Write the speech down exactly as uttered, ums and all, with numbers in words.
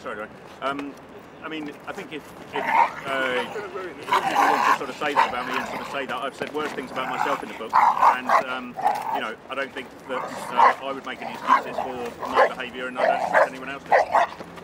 sorry, Ray. Um, I mean, I think if, if uh, people want to sort of say that about me and sort of say that, I've said worse things about myself in the book, and um, you know, I don't think that uh, I would make any excuses for my behaviour, and I don't expect anyone else to.